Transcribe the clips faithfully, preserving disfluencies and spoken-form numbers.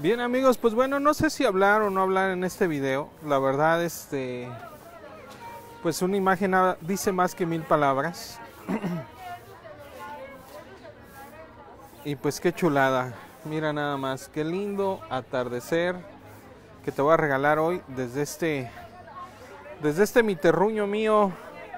Bien, amigos, pues bueno, no sé si hablar o no hablar en este video. La verdad, este, pues una imagen dice más que mil palabras. Y pues qué chulada. Mira nada más, qué lindo atardecer que te voy a regalar hoy desde este, desde este mi terruño mío,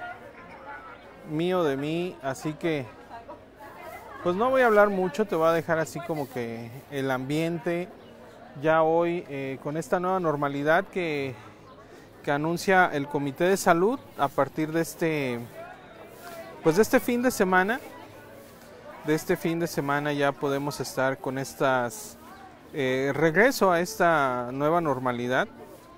mío de mí. Así que, pues no voy a hablar mucho, te voy a dejar así como que el ambiente. Ya hoy eh, con esta nueva normalidad que, que anuncia el Comité de Salud a partir de este, pues de este fin de semana, de este fin de semana ya podemos estar con estas, eh, regreso a esta nueva normalidad.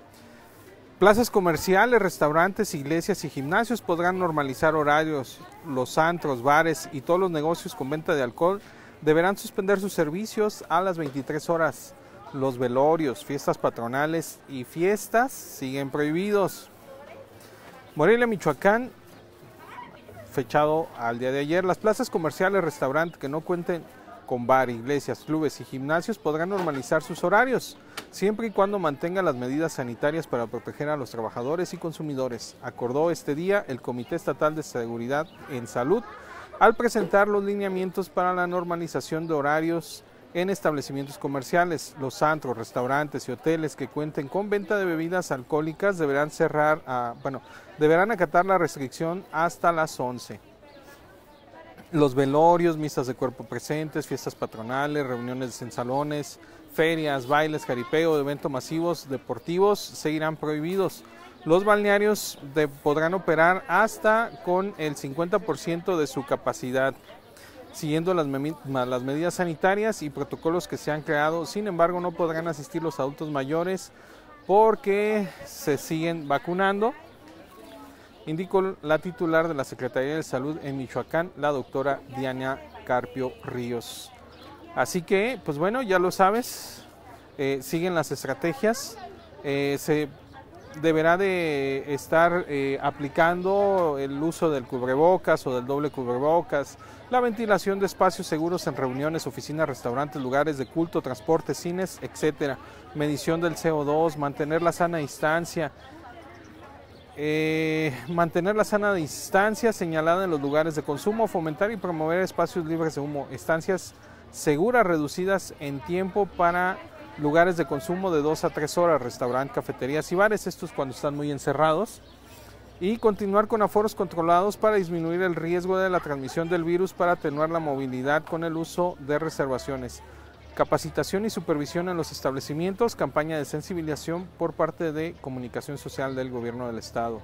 Plazas comerciales, restaurantes, iglesias y gimnasios podrán normalizar horarios. Los antros, bares y todos los negocios con venta de alcohol deberán suspender sus servicios a las veintitrés horas. Los velorios, fiestas patronales y fiestas siguen prohibidos. Morelia, Michoacán, fechado al día de ayer. Las plazas comerciales, restaurantes que no cuenten con bar, iglesias, clubes y gimnasios podrán normalizar sus horarios, siempre y cuando mantengan las medidas sanitarias para proteger a los trabajadores y consumidores, acordó este día el Comité Estatal de Seguridad en Salud al presentar los lineamientos para la normalización de horarios en establecimientos comerciales. Los antros, restaurantes y hoteles que cuenten con venta de bebidas alcohólicas deberán cerrar, a, bueno, deberán acatar la restricción hasta las once. Los velorios, misas de cuerpo presentes, fiestas patronales, reuniones en salones, ferias, bailes, jaripeo, eventos masivos deportivos seguirán prohibidos. Los balnearios de, podrán operar hasta con el cincuenta por ciento de su capacidad, siguiendo las, me las medidas sanitarias y protocolos que se han creado. Sin embargo, no podrán asistir los adultos mayores porque se siguen vacunando, indicó la titular de la Secretaría de Salud en Michoacán, la doctora Diana Carpio Ríos. Así que, pues bueno, ya lo sabes, eh, siguen las estrategias, eh, se deberá de estar eh, aplicando el uso del cubrebocas o del doble cubrebocas, la ventilación de espacios seguros en reuniones, oficinas, restaurantes, lugares de culto, transportes, cines, etcétera, medición del C O dos, mantener la sana distancia, eh, mantener la sana distancia señalada en los lugares de consumo, fomentar y promover espacios libres de humo, estancias seguras reducidas en tiempo para lugares de consumo de dos a tres horas, restaurantes, cafeterías y bares, estos cuando están muy encerrados, y continuar con aforos controlados para disminuir el riesgo de la transmisión del virus, para atenuar la movilidad con el uso de reservaciones, capacitación y supervisión en los establecimientos, campaña de sensibilización por parte de Comunicación Social del Gobierno del Estado.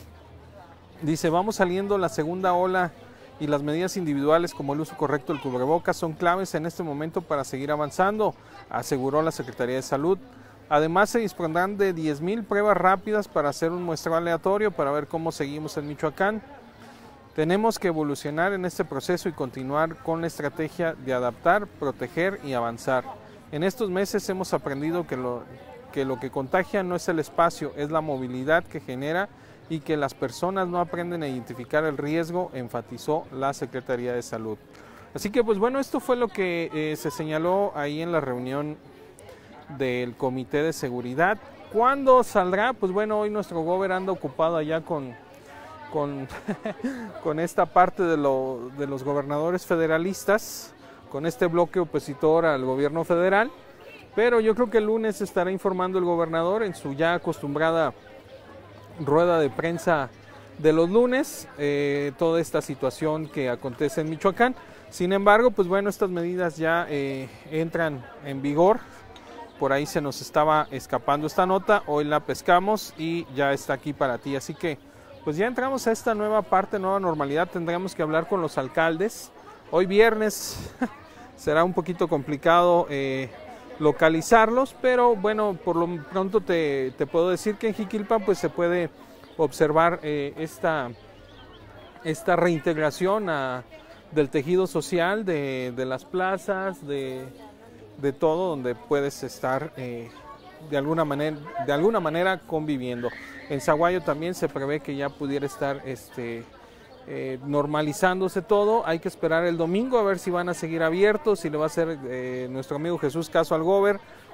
Dice, vamos saliendo la segunda ola y las medidas individuales como el uso correcto del cubrebocas son claves en este momento para seguir avanzando, aseguró la Secretaría de Salud. Además, se dispondrán de diez mil pruebas rápidas para hacer un muestreo aleatorio para ver cómo seguimos en Michoacán. Tenemos que evolucionar en este proceso y continuar con la estrategia de adaptar, proteger y avanzar. En estos meses hemos aprendido que lo que, lo que contagia no es el espacio, es la movilidad que genera, y que las personas no aprenden a identificar el riesgo, enfatizó la Secretaría de Salud. Así que, pues bueno, esto fue lo que eh, se señaló ahí en la reunión del Comité de Seguridad. ¿Cuándo saldrá? Pues bueno, hoy nuestro gobernador anda ocupado allá con, con, con esta parte de, lo, de los gobernadores federalistas, con este bloque opositor al gobierno federal, pero yo creo que el lunes estará informando el gobernador en su ya acostumbrada rueda de prensa de los lunes, eh, toda esta situación que acontece en Michoacán. Sin embargo, pues bueno, estas medidas ya eh, entran en vigor. Por ahí se nos estaba escapando esta nota, hoy la pescamos y ya está aquí para ti. Así que, pues ya entramos a esta nueva parte, nueva normalidad. Tendremos que hablar con los alcaldes. Hoy viernes será un poquito complicado eh, localizarlos, pero bueno, por lo pronto te, te puedo decir que en Jiquilpan pues se puede observar eh, esta, esta reintegración a, del tejido social, de, de las plazas, de, de todo, donde puedes estar eh, de, alguna manera, de alguna manera conviviendo. En Zaguayo también se prevé que ya pudiera estar este, eh, normalizándose todo. Hay que esperar el domingo a ver si van a seguir abiertos, si le va a hacer eh, nuestro amigo Jesús caso al gober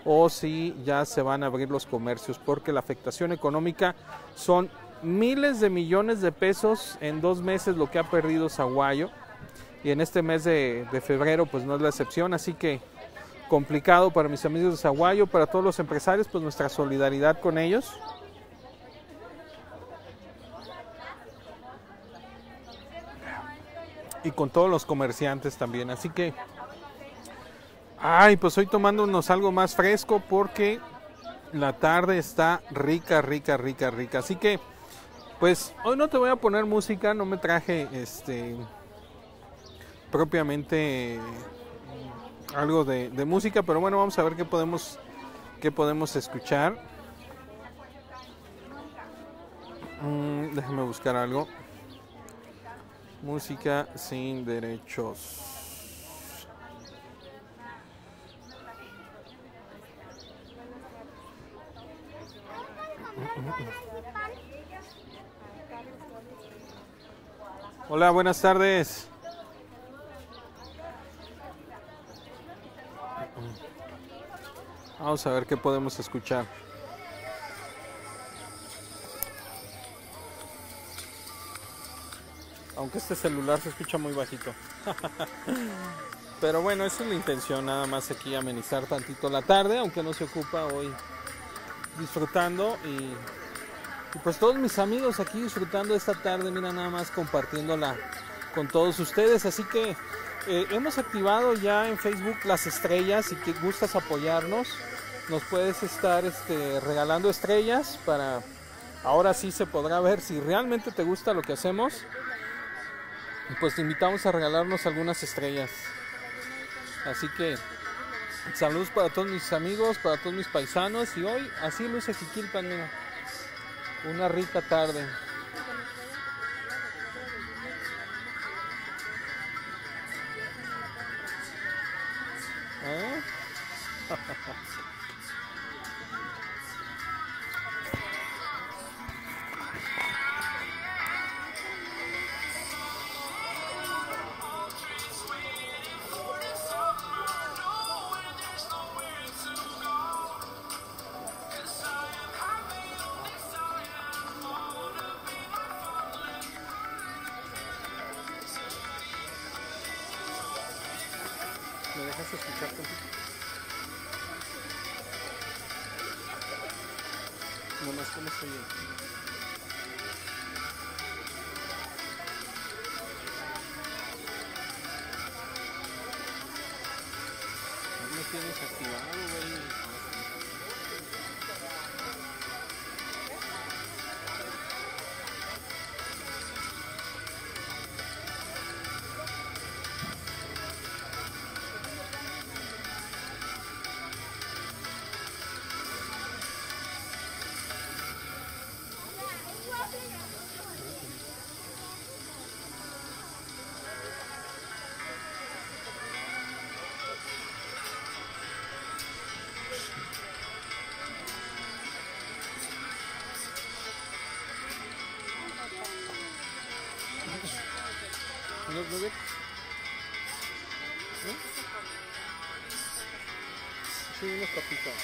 o si ya se van a abrir los comercios, porque la afectación económica son miles de millones de pesos en dos meses lo que ha perdido Sahuayo, y en este mes de, de febrero pues no es la excepción, así que complicado para mis amigos de Sahuayo, para todos los empresarios, pues nuestra solidaridad con ellos. Y con todos los comerciantes también, así que ay, pues hoy tomándonos algo más fresco porque la tarde está rica, rica, rica, rica. Así que, pues, hoy no te voy a poner música, no me traje, este, propiamente algo de, de música, pero bueno, vamos a ver qué podemos, qué podemos escuchar. Mm, déjame buscar algo. Música sin derechos. Hola, buenas tardes. Vamos a ver qué podemos escuchar. Aunque este celular se escucha muy bajito. Pero bueno, esa es la intención, nada más aquí amenizar tantito la tarde, aunque no se ocupa hoy, disfrutando y, y pues todos mis amigos aquí disfrutando esta tarde, mira, nada más compartiéndola con todos ustedes. Así que eh, hemos activado ya en Facebook las estrellas. Si que gustas apoyarnos, nos puedes estar este, regalando estrellas para ahora sí se podrá ver si realmente te gusta lo que hacemos. Pues te invitamos a regalarnos algunas estrellas. Así que saludos para todos mis amigos, para todos mis paisanos. Y hoy así luce Jiquilpan, mira, una rica tarde. ¿Eh? ¿Me dejas escuchar tantito? Nomás cómo se oye. No me tienes activado, güey. ¿No, no ves? ¿No? Sí, unos papitas.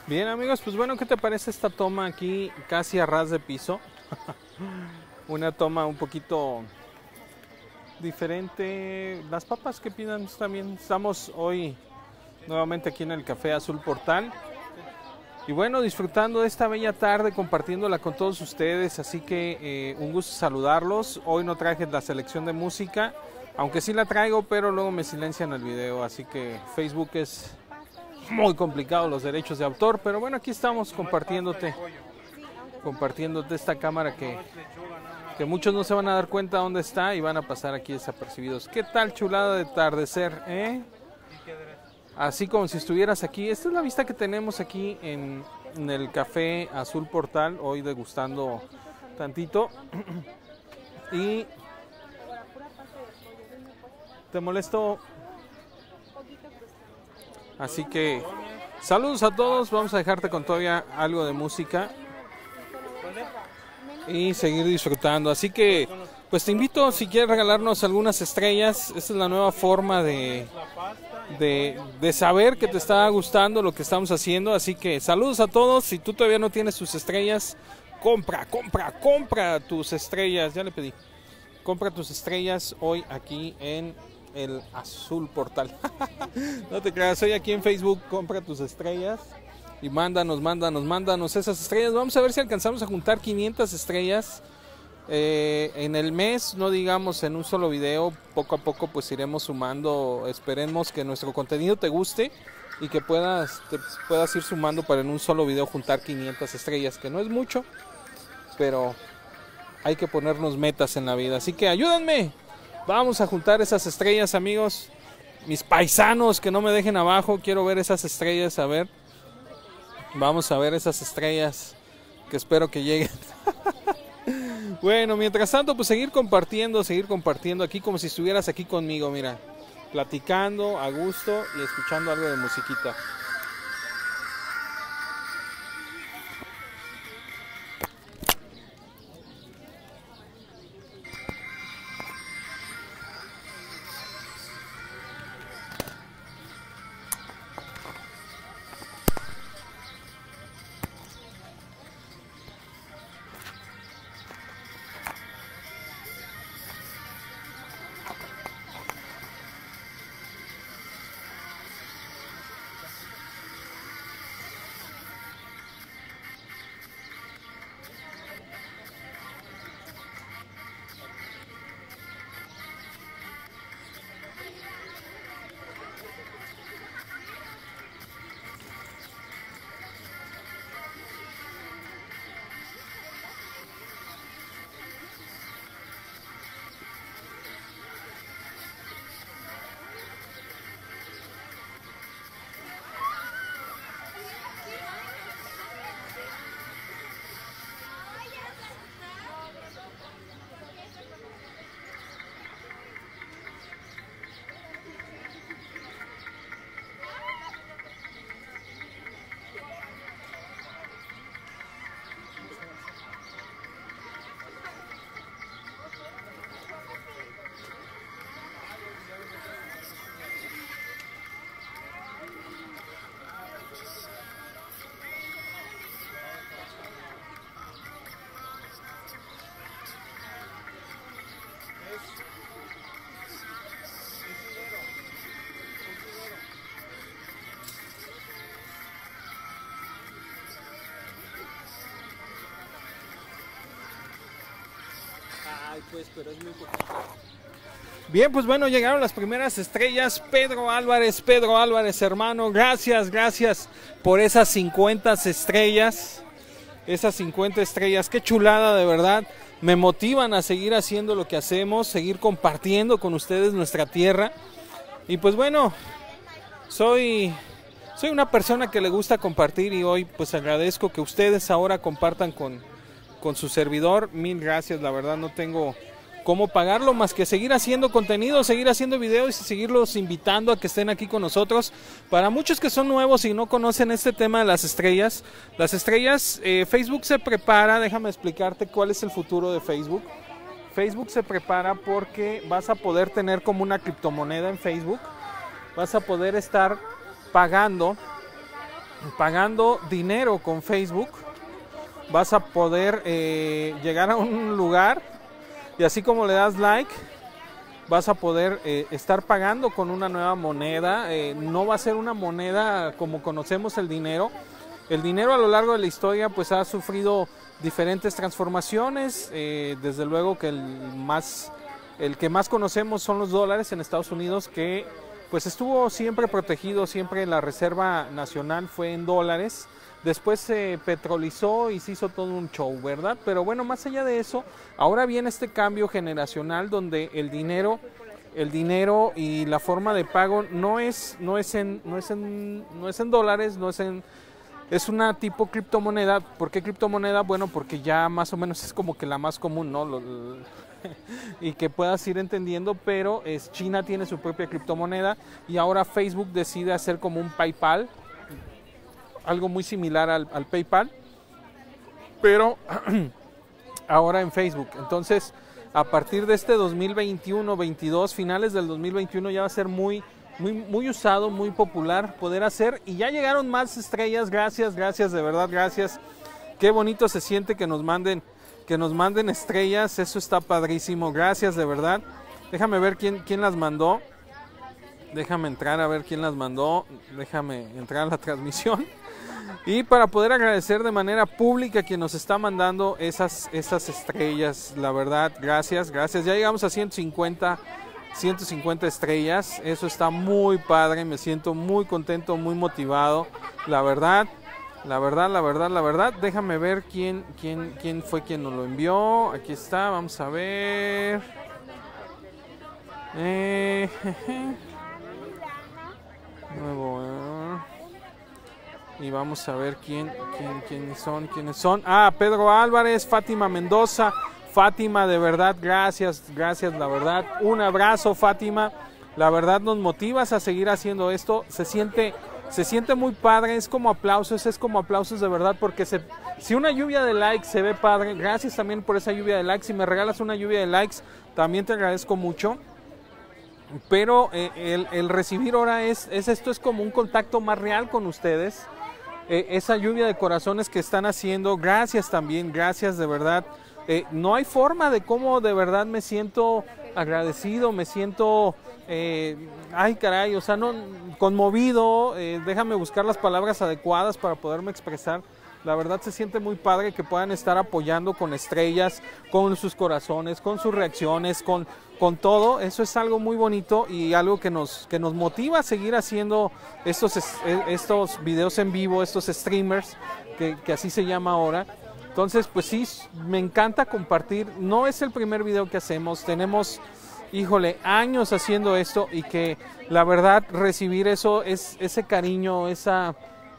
Bien, amigos, pues bueno, ¿qué te parece esta toma aquí casi a ras de piso? Una toma un poquito diferente. Las papas que pidan también. Estamos hoy nuevamente aquí en el Café Azul Portal. Y bueno, disfrutando de esta bella tarde, compartiéndola con todos ustedes. Así que eh, un gusto saludarlos. Hoy no traje la selección de música, aunque sí la traigo, pero luego me silencian el video. Así que Facebook es muy complicado, los derechos de autor. Pero bueno, aquí estamos compartiéndote, compartiéndote esta cámara que, que muchos no se van a dar cuenta dónde está y van a pasar aquí desapercibidos. ¿Qué tal chulada de atardecer, eh? Así como si estuvieras aquí. Esta es la vista que tenemos aquí en, en el Café Azul Portal, hoy degustando tantito. Y te molesto. Así que saludos a todos. Vamos a dejarte con todavía algo de música y seguir disfrutando. Así que pues te invito, si quieres regalarnos algunas estrellas. Esta es la nueva forma de De, de saber que te está gustando lo que estamos haciendo. Así que saludos a todos. Si tú todavía no tienes tus estrellas, compra, compra, compra tus estrellas. Ya le pedí. Compra tus estrellas hoy aquí en el Azul Portal. No te creas, hoy aquí en Facebook. Compra tus estrellas y mándanos, mándanos, mándanos esas estrellas. Vamos a ver si alcanzamos a juntar quinientas estrellas Eh, en el mes, no digamos en un solo video. Poco a poco pues iremos sumando. Esperemos que nuestro contenido te guste y que puedas, te puedas ir sumando para en un solo video juntar quinientas estrellas, que no es mucho, pero hay que ponernos metas en la vida. Así que ayúdenme, vamos a juntar esas estrellas, amigos, mis paisanos, que no me dejen abajo. Quiero ver esas estrellas, a ver, vamos a ver esas estrellas, que espero que lleguen. Bueno, mientras tanto, pues seguir compartiendo, seguir compartiendo aquí como si estuvieras aquí conmigo, mira, platicando a gusto y escuchando algo de musiquita. Ay, pues, pero es muy poquito. Bien, pues bueno, llegaron las primeras estrellas. Pedro Álvarez, Pedro Álvarez, hermano, gracias, gracias por esas cincuenta estrellas. Esas cincuenta estrellas, qué chulada, de verdad. Me motivan a seguir haciendo lo que hacemos, seguir compartiendo con ustedes nuestra tierra. Y pues bueno, soy, soy una persona que le gusta compartir y hoy pues agradezco que ustedes ahora compartan con, con su servidor. Mil gracias, la verdad no tengo cómo pagarlo más que seguir haciendo contenido, seguir haciendo videos y seguirlos invitando a que estén aquí con nosotros. Para muchos que son nuevos y no conocen este tema de las estrellas, las estrellas, eh, Facebook se prepara, déjame explicarte cuál es el futuro de Facebook. Facebook se prepara porque vas a poder tener como una criptomoneda en Facebook, vas a poder estar pagando pagando dinero con Facebook, vas a poder eh, llegar a un lugar y así como le das like, vas a poder eh, estar pagando con una nueva moneda. Eh, no va a ser una moneda como conocemos el dinero. El dinero a lo largo de la historia pues ha sufrido diferentes transformaciones. Eh, desde luego que el, más, el que más conocemos son los dólares en Estados Unidos, que pues estuvo siempre protegido, siempre la Reserva Nacional fue en dólares. Después se petrolizó y se hizo todo un show, ¿verdad? Pero bueno, más allá de eso, ahora viene este cambio generacional donde el dinero, el dinero y la forma de pago no es, no es en, no es en, no es en dólares, no es en, es una tipo criptomoneda. ¿Por qué criptomoneda? Bueno, porque ya más o menos es como que la más común, ¿no? Lo, lo, y que puedas ir entendiendo, pero es, China tiene su propia criptomoneda y ahora Facebook decide hacer como un PayPal, algo muy similar al, al PayPal, pero ahora en Facebook. Entonces, a partir de este dos mil veintiuno veintidós, finales del dos mil veintiuno, ya va a ser muy, muy, muy usado, muy popular poder hacer. Y ya llegaron más estrellas. Gracias, gracias, de verdad, gracias. Qué bonito se siente que nos manden, que nos manden estrellas. Eso está padrísimo. Gracias, de verdad. Déjame ver quién, quién las mandó. Déjame entrar a ver quién las mandó. Déjame entrar a la transmisión. Y para poder agradecer de manera pública a quien nos está mandando esas, esas estrellas, la verdad, gracias, gracias. Ya llegamos a ciento cincuenta estrellas, eso está muy padre, me siento muy contento, muy motivado, la verdad, la verdad, la verdad, la verdad. Déjame ver quién, quién, quién fue quien nos lo envió. Aquí está, vamos a ver. Eh, Nuevo, eh. Y vamos a ver quién, quién, quiénes son, quiénes son. Ah, Pedro Álvarez, Fátima Mendoza. Fátima, de verdad, gracias, gracias, la verdad. Un abrazo, Fátima. La verdad nos motivas a seguir haciendo esto. Se siente, se siente muy padre, es como aplausos, es como aplausos de verdad, porque se, si una lluvia de likes se ve padre, gracias también por esa lluvia de likes. Si me regalas una lluvia de likes, también te agradezco mucho. Pero eh, el, el recibir ahora es, es esto, es como un contacto más real con ustedes. Eh, esa lluvia de corazones que están haciendo, gracias también, gracias de verdad. Eh, no hay forma de cómo de verdad me siento agradecido, me siento, eh, ay caray, o sea, no, conmovido. Eh, déjame buscar las palabras adecuadas para poderme expresar. La verdad se siente muy padre que puedan estar apoyando con estrellas, con sus corazones, con sus reacciones, con, con todo. Eso es algo muy bonito y algo que nos, que nos motiva a seguir haciendo estos, estos videos en vivo, estos streamers, que, que así se llama ahora. Entonces, pues sí, me encanta compartir. No es el primer video que hacemos. Tenemos, híjole, años haciendo esto y que la verdad recibir eso, es ese cariño, esa...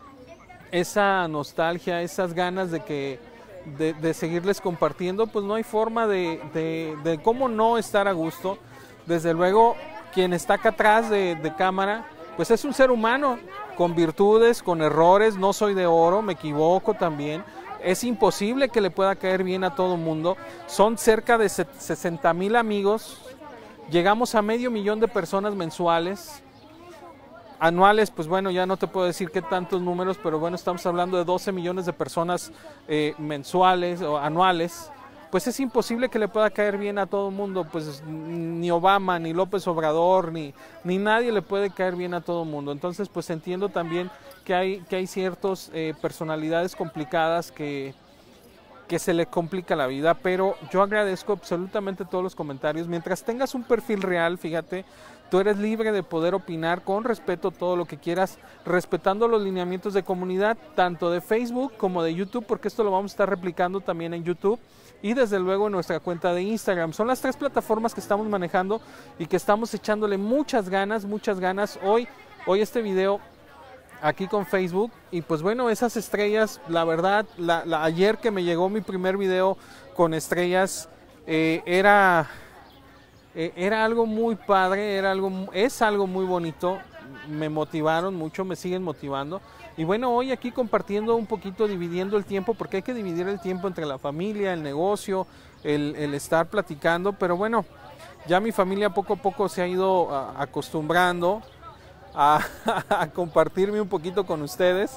esa nostalgia, esas ganas de que de, de seguirles compartiendo, pues no hay forma de, de, de cómo no estar a gusto. Desde luego, quien está acá atrás de, de cámara, pues es un ser humano, con virtudes, con errores. No soy de oro, me equivoco también. Es imposible que le pueda caer bien a todo mundo. Son cerca de sesenta mil amigos, llegamos a medio millón de personas mensuales. Anuales, pues bueno, ya no te puedo decir qué tantos números, pero bueno, estamos hablando de doce millones de personas eh, mensuales o anuales. Pues es imposible que le pueda caer bien a todo el mundo, pues ni Obama, ni López Obrador, ni, ni nadie le puede caer bien a todo el mundo. Entonces, pues entiendo también que hay, que hay ciertas eh, personalidades complicadas que, que se le complica la vida, pero yo agradezco absolutamente todos los comentarios. Mientras tengas un perfil real, fíjate, tú eres libre de poder opinar con respeto todo lo que quieras, respetando los lineamientos de comunidad, tanto de Facebook como de YouTube, porque esto lo vamos a estar replicando también en YouTube y desde luego en nuestra cuenta de Instagram. Son las tres plataformas que estamos manejando y que estamos echándole muchas ganas, muchas ganas. Hoy, hoy este video aquí con Facebook y pues bueno, esas estrellas, la verdad, la, la, ayer que me llegó mi primer video con estrellas, eh, era... Eh, era algo muy padre, era algo, es algo muy bonito. Me motivaron mucho, me siguen motivando. Y bueno, hoy aquí compartiendo un poquito, dividiendo el tiempo, porque hay que dividir el tiempo entre la familia, el negocio, el, el estar platicando. Pero bueno, ya mi familia poco a poco se ha ido a, acostumbrando a, a compartirme un poquito con ustedes.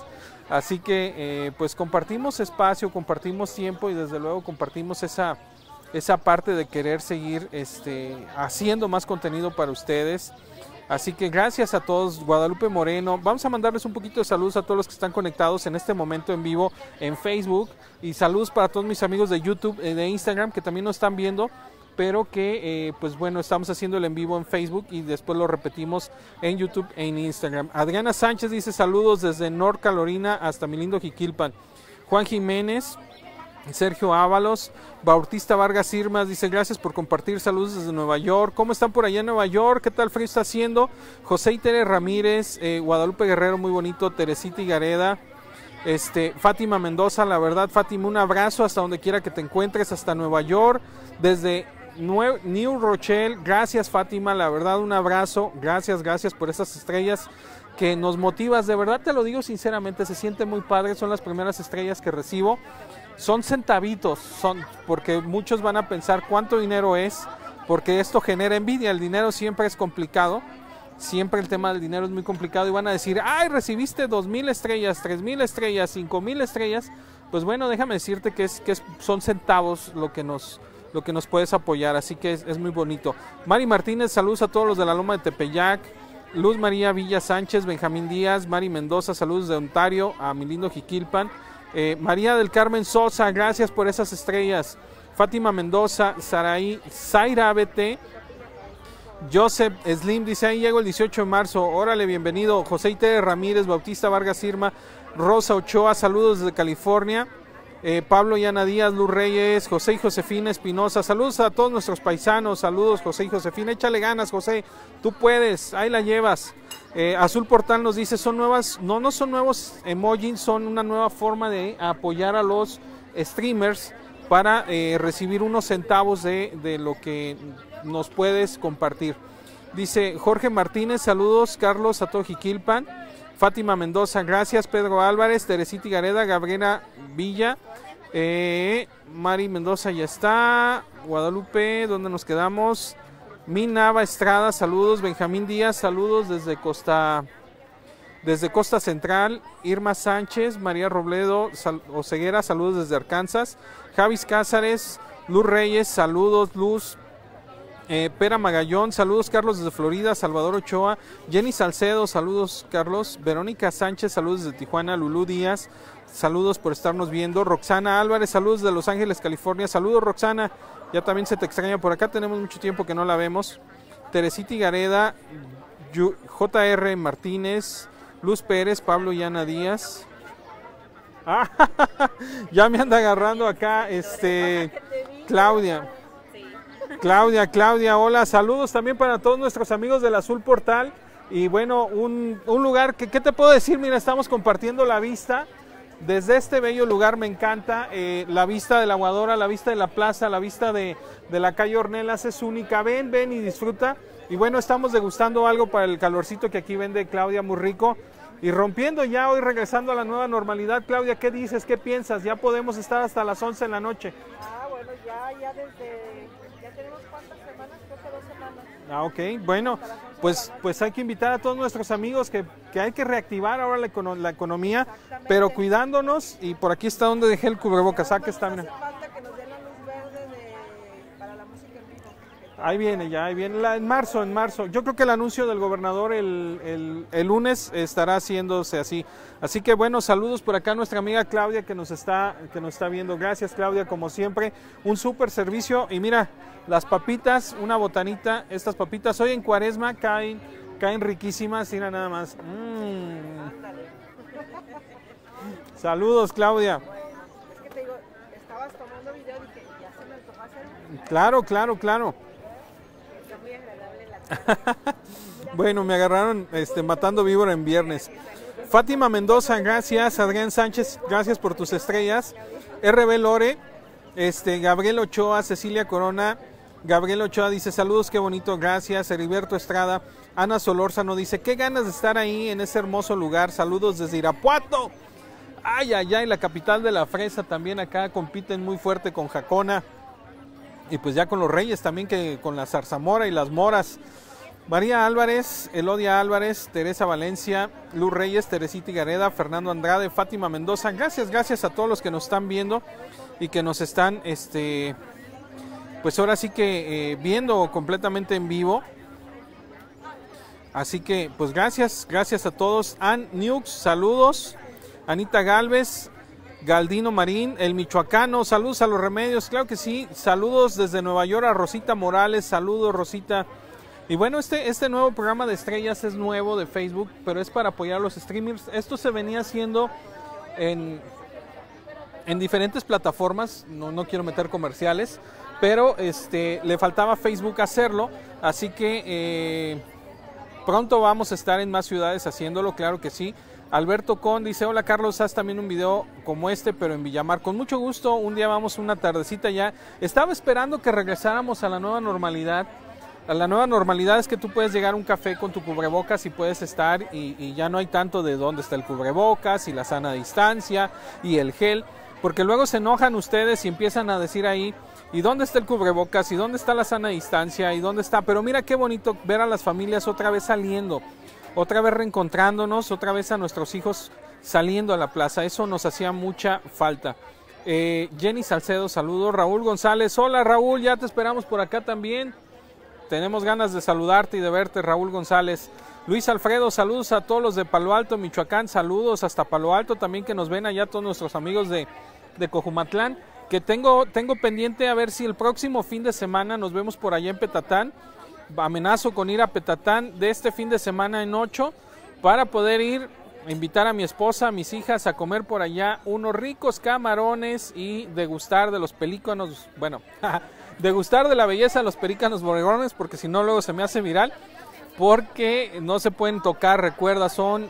Así que eh, pues compartimos espacio, compartimos tiempo y desde luego compartimos esa, esa parte de querer seguir este, haciendo más contenido para ustedes. Así que gracias a todos. Guadalupe Moreno, vamos a mandarles un poquito de saludos a todos los que están conectados en este momento en vivo en Facebook, y saludos para todos mis amigos de YouTube, eh, de Instagram, que también nos están viendo, pero que eh, pues bueno, estamos haciendo el en vivo en Facebook y después lo repetimos en YouTube e en Instagram. Adriana Sánchez dice saludos desde North Carolina hasta mi lindo Jiquilpan. Juan Jiménez, Sergio Ábalos, Bautista Vargas Irmas dice gracias por compartir, saludos desde Nueva York. ¿Cómo están por allá en Nueva York? ¿Qué tal frío está haciendo? José y Tere Ramírez, eh, Guadalupe Guerrero, muy bonito, Teresita Higareda, este, Fátima Mendoza, la verdad Fátima, un abrazo hasta donde quiera que te encuentres, hasta Nueva York, desde New Rochelle, gracias Fátima, la verdad un abrazo, gracias, gracias por esas estrellas que nos motivas, de verdad te lo digo sinceramente, se siente muy padre, son las primeras estrellas que recibo. Son centavitos, son porque muchos van a pensar cuánto dinero es, porque esto genera envidia, el dinero siempre es complicado, siempre el tema del dinero es muy complicado y van a decir, ay, recibiste dos mil estrellas, tres mil estrellas, cinco mil estrellas, pues bueno, déjame decirte que, es, que es, son centavos lo que nos, lo que nos puedes apoyar, así que es, es muy bonito. Mari Martínez, saludos a todos los de la Loma de Tepeyac. Luz María Villa Sánchez, Benjamín Díaz, Mari Mendoza, saludos de Ontario, a mi lindo Jiquilpan. Eh, María del Carmen Sosa, gracias por esas estrellas. Fátima Mendoza, Saraí, Zaira A B T, Joseph Slim dice ahí llego el dieciocho de marzo, órale, bienvenido. José y Tere Ramírez, Bautista Vargas Irma, Rosa Ochoa, saludos desde California. eh, Pablo y Ana Díaz, Luz Reyes, José y Josefina Espinosa, saludos a todos nuestros paisanos, saludos José y Josefina, échale ganas José, tú puedes, ahí la llevas. Eh, Azul Portal nos dice, son nuevas, no, no son nuevos emojis, son una nueva forma de apoyar a los streamers para eh, recibir unos centavos de, de lo que nos puedes compartir. Dice Jorge Martínez, saludos Carlos a todo Jiquilpan. Fátima Mendoza, gracias. Pedro Álvarez, Teresita Higareda, Gabriela Villa, eh, Mari Mendoza ya está. Guadalupe, ¿dónde nos quedamos? Minava Estrada, saludos. Benjamín Díaz, saludos desde Costa desde Costa Central. Irma Sánchez, María Robledo sal, Oseguera, saludos desde Arkansas. Javis Cázares, Luz Reyes, saludos Luz. eh, Pera Magallón, saludos Carlos desde Florida. Salvador Ochoa, Jenny Salcedo, saludos Carlos. Verónica Sánchez, saludos desde Tijuana. Lulú Díaz, saludos por estarnos viendo. Roxana Álvarez, saludos de Los Ángeles, California. Saludos Roxana, ya también se te extraña por acá, tenemos mucho tiempo que no la vemos. Teresita Higareda, J R Martínez, Luz Pérez, Pablo y Ana Díaz. Ah, ya me anda agarrando acá, este, Claudia. Claudia, Claudia, hola, saludos también para todos nuestros amigos del Azul Portal. Y bueno, un, un lugar que, ¿qué te puedo decir? Mira, estamos compartiendo la vista. Desde este bello lugar me encanta, eh, la vista de la Aguadora, la vista de la plaza, la vista de, de la calle Ornelas es única. Ven, ven y disfruta. Y bueno, estamos degustando algo para el calorcito que aquí vende Claudia, muy rico. Y rompiendo ya hoy, regresando a la nueva normalidad. Claudia, ¿qué dices? ¿Qué piensas? Ya podemos estar hasta las once de la noche. Ah, bueno, ya, ya desde, ya tenemos cuántas semanas, creo que dos semanas. Ah, ok, bueno, pues, pues hay que invitar a todos nuestros amigos que, que hay que reactivar ahora la, econo la economía, pero cuidándonos. Y por aquí está donde dejé el cubrebocas. Ah, que está, mira. Hace falta que nos den la luz verde de, para la música en vivo. Ahí viene, ya, ahí viene, la, en marzo, en marzo. Yo creo que el anuncio del gobernador el, el, el lunes estará haciéndose así. Así que bueno, saludos por acá a nuestra amiga Claudia que nos está, que nos está viendo. Gracias Claudia, como siempre, un súper servicio. Y mira, las papitas, una botanita, estas papitas hoy en Cuaresma caen, caen riquísimas, mira nada más. Mm. Saludos Claudia. Es que te digo, estabas tomando video y dije, ya se me antojó hacer. Claro, claro, claro. Está muy agradable la Bueno, me agarraron este, matando víbora en viernes. Fátima Mendoza, gracias. Adrián Sánchez, gracias por tus estrellas. R B Lore, este, Gabriel Ochoa, Cecilia Corona. Gabriel Ochoa dice, saludos, qué bonito, gracias. Heriberto Estrada, Ana Solórzano dice, qué ganas de estar ahí en ese hermoso lugar. Saludos desde Irapuato. Ay, ay, ay, la capital de la fresa también acá compiten muy fuerte con Jacona. Y pues ya con los Reyes también, que con la zarzamora y las moras. María Álvarez, Elodia Álvarez, Teresa Valencia, Luz Reyes, Teresita Gareda, Fernando Andrade, Fátima Mendoza. Gracias, gracias a todos los que nos están viendo y que nos están, este, pues ahora sí que eh, viendo completamente en vivo. Así que, pues gracias, gracias a todos. Ann Nux, saludos. Anita Galvez, Galdino Marín, el michoacano, saludos a los remedios, claro que sí. Saludos desde Nueva York a Rosita Morales, saludos Rosita. Y bueno, este, este nuevo programa de estrellas es nuevo de Facebook, pero es para apoyar a los streamers. Esto se venía haciendo en, en diferentes plataformas, no, no quiero meter comerciales, pero este, le faltaba a Facebook hacerlo, así que eh, pronto vamos a estar en más ciudades haciéndolo, claro que sí. Alberto Con dice, hola Carlos, haz también un video como este, pero en Villamar. Con mucho gusto, un día vamos una tardecita ya. Estaba esperando que regresáramos a la nueva normalidad. A la nueva normalidad es que tú puedes llegar a un café con tu cubrebocas y puedes estar y, y ya no hay tanto de dónde está el cubrebocas y la sana distancia y el gel, porque luego se enojan ustedes y empiezan a decir ahí, ¿y dónde está el cubrebocas? ¿Y dónde está la sana distancia? ¿Y dónde está? Pero mira qué bonito ver a las familias otra vez saliendo, otra vez reencontrándonos, otra vez a nuestros hijos saliendo a la plaza. Eso nos hacía mucha falta. Eh, Jenny Salcedo, saludos. Raúl González, hola Raúl, ya te esperamos por acá también. Tenemos ganas de saludarte y de verte, Raúl González. Luis Alfredo, saludos a todos los de Palo Alto, Michoacán, saludos hasta Palo Alto, también que nos ven allá todos nuestros amigos de, de Cojumatlán, que tengo, tengo pendiente a ver si el próximo fin de semana nos vemos por allá en Petatán. Amenazo con ir a Petatán de este fin de semana en ocho para poder ir a invitar a mi esposa, a mis hijas a comer por allá unos ricos camarones y degustar de los pelícanos, bueno, degustar de la belleza de los pelícanos bodegones, porque si no luego se me hace viral, porque no se pueden tocar, recuerda, son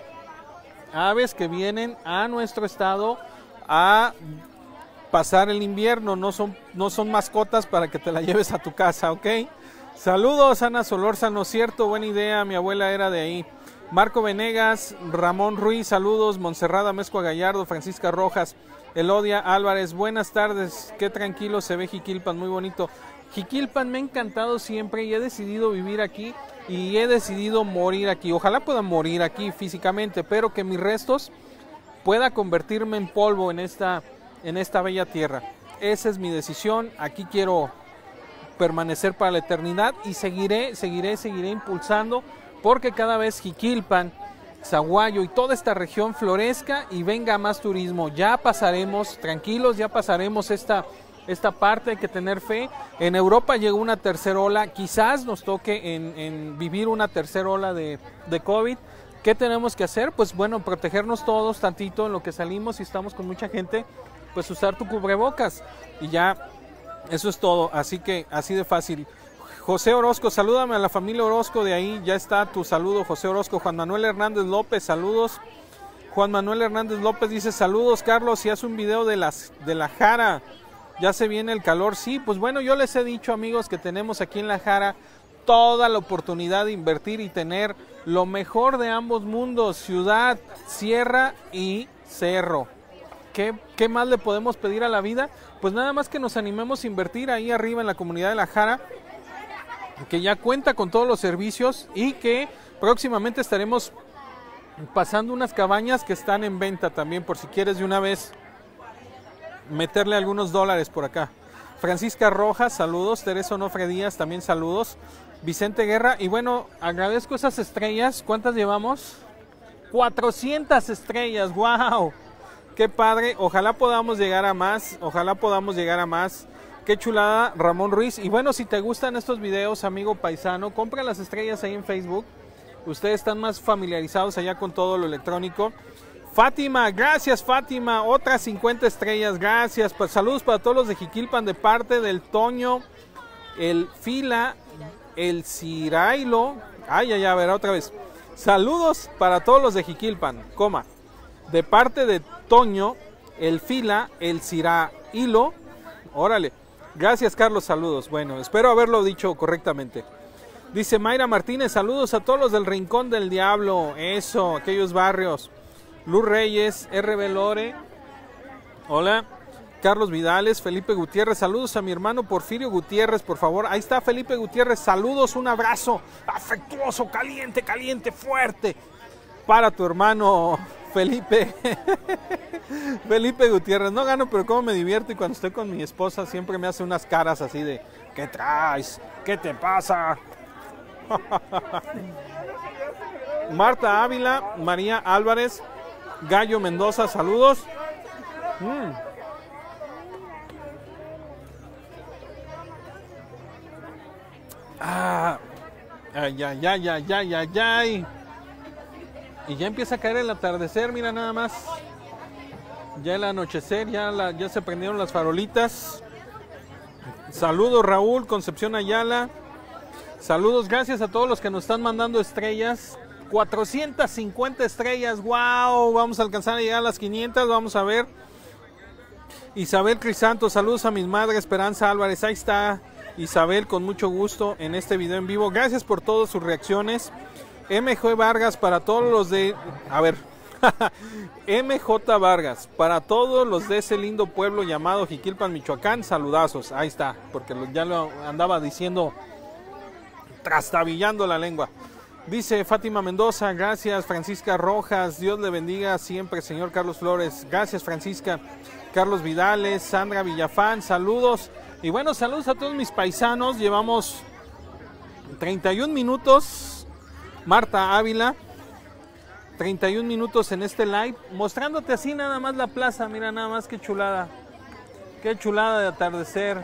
aves que vienen a nuestro estado a pasar el invierno, no son, no son mascotas para que te la lleves a tu casa, ¿ok? Saludos, Ana Solórzano, cierto, buena idea, mi abuela era de ahí. Marco Venegas, Ramón Ruiz, saludos. Montserrat Amezcua Gallardo, Francisca Rojas, Elodia Álvarez, buenas tardes, qué tranquilo se ve Jiquilpan, muy bonito. Jiquilpan me ha encantado siempre y he decidido vivir aquí y he decidido morir aquí. Ojalá pueda morir aquí físicamente, pero que mis restos pueda convertirme en polvo en esta, en esta bella tierra. Esa es mi decisión, aquí quiero permanecer para la eternidad y seguiré, seguiré, seguiré impulsando porque cada vez Jiquilpan, Zaguayo y toda esta región florezca y venga más turismo. Ya pasaremos, tranquilos, ya pasaremos esta, esta parte, hay que tener fe. En Europa llegó una tercera ola, quizás nos toque en, en vivir una tercera ola de, de COVID. ¿Qué tenemos que hacer? Pues bueno, protegernos todos tantito en lo que salimos y estamos con mucha gente, pues usar tu cubrebocas y ya, eso es todo, así que así de fácil. José Orozco, salúdame a la familia Orozco de ahí, ya está tu saludo, José Orozco. Juan Manuel Hernández López, saludos. Juan Manuel Hernández López dice, saludos Carlos, si hace un video de, las, de la Jara, ya se viene el calor. Sí, pues bueno, yo les he dicho amigos que tenemos aquí en la Jara toda la oportunidad de invertir y tener lo mejor de ambos mundos, ciudad, sierra y cerro. ¿Qué, ¿Qué más le podemos pedir a la vida? Pues nada más que nos animemos a invertir ahí arriba en la comunidad de la Jara, que ya cuenta con todos los servicios y que próximamente estaremos pasando unas cabañas que están en venta también, por si quieres de una vez meterle algunos dólares por acá. Francisca Rojas, saludos. Teresa Onofre Díaz, también saludos. Vicente Guerra, y bueno, agradezco esas estrellas. ¿Cuántas llevamos? cuatrocientas estrellas, wow, qué padre. Ojalá podamos llegar a más, ojalá podamos llegar a más. Qué chulada, Ramón Ruiz. Y bueno, si te gustan estos videos, amigo paisano, compra las estrellas ahí en Facebook. Ustedes están más familiarizados allá con todo lo electrónico. Fátima, gracias Fátima, otras cincuenta estrellas, gracias. Pues, saludos para todos los de Jiquilpan de parte del Toño, el Fila, el Cirailo. Ay, ay, a ver, otra vez. Saludos para todos los de Jiquilpan, coma. De parte de Toño, el Fila, el Cirailo. Órale. Gracias Carlos, saludos. Bueno, espero haberlo dicho correctamente. Dice Mayra Martínez, saludos a todos los del Rincón del Diablo. Eso, aquellos barrios. Luz Reyes, R B Lore. Hola. Carlos Vidales, Felipe Gutiérrez, saludos a mi hermano Porfirio Gutiérrez, por favor. Ahí está Felipe Gutiérrez, saludos, un abrazo afectuoso, caliente, caliente, fuerte para tu hermano Felipe. Felipe Gutiérrez, no gano, pero cómo me divierto, y cuando estoy con mi esposa siempre me hace unas caras así de, ¿qué traes? ¿Qué te pasa? Marta Ávila, María Álvarez, Gallo Mendoza, saludos. Mm. Ah, ay, ay, ay, ay, ay, ay, ay. Y ya empieza a caer el atardecer, mira nada más. Ya el anochecer, ya, la, ya se prendieron las farolitas. Saludos Raúl, Concepción Ayala. Saludos, gracias a todos los que nos están mandando estrellas. cuatrocientas cincuenta estrellas, wow, vamos a alcanzar a llegar a las quinientas, vamos a ver. Isabel Crisanto, saludos a mis madres, Esperanza Álvarez, ahí está. Isabel, con mucho gusto en este video en vivo. Gracias por todas sus reacciones. M J Vargas, para todos los de... A ver. M J Vargas, para todos los de ese lindo pueblo llamado Jiquilpan, Michoacán, saludazos. Ahí está, porque ya lo andaba diciendo, trastabillando la lengua. Dice Fátima Mendoza, gracias. Francisca Rojas, Dios le bendiga siempre, señor Carlos Flores. Gracias, Francisca. Carlos Vidales, Sandra Villafán, saludos. Y bueno, saludos a todos mis paisanos. Llevamos treinta y un minutos. Marta Ávila, treinta y un minutos en este live, mostrándote así nada más la plaza. Mira nada más qué chulada. Qué chulada de atardecer.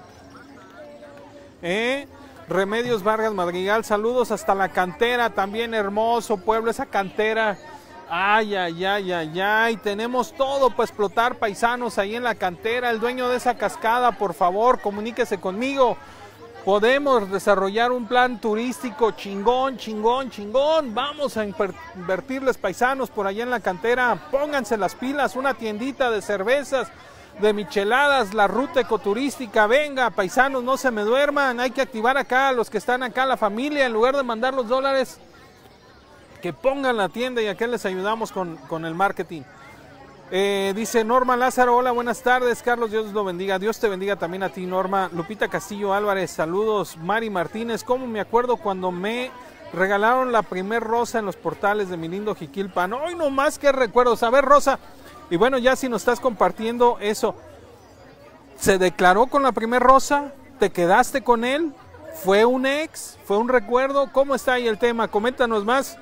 ¿Eh? Remedios Vargas Madrigal, saludos hasta la cantera, también hermoso pueblo, esa cantera. Ay, ay, ay, ay, ay, tenemos todo para explotar, paisanos, ahí en la cantera. El dueño de esa cascada, por favor, comuníquese conmigo. Podemos desarrollar un plan turístico chingón, chingón, chingón. Vamos a invertirles, paisanos, por allá en la cantera. Pónganse las pilas, una tiendita de cervezas, de micheladas, la ruta ecoturística. Venga, paisanos, no se me duerman. Hay que activar acá a los que están acá, la familia, en lugar de mandar los dólares, que pongan la tienda y acá les ayudamos con, con el marketing. Eh, dice Norma Lázaro, hola, buenas tardes, Carlos, Dios lo bendiga. Dios te bendiga también a ti, Norma. Lupita Castillo Álvarez, saludos. Mari Martínez, cómo me acuerdo cuando me regalaron la primer rosa en los portales de mi lindo Jiquilpan. Hoy no más que recuerdos. A ver, Rosa, y bueno, ya si nos estás compartiendo eso, ¿se declaró con la primer rosa? ¿Te quedaste con él? ¿Fue un ex? ¿Fue un recuerdo? ¿Cómo está ahí el tema? Coméntanos más.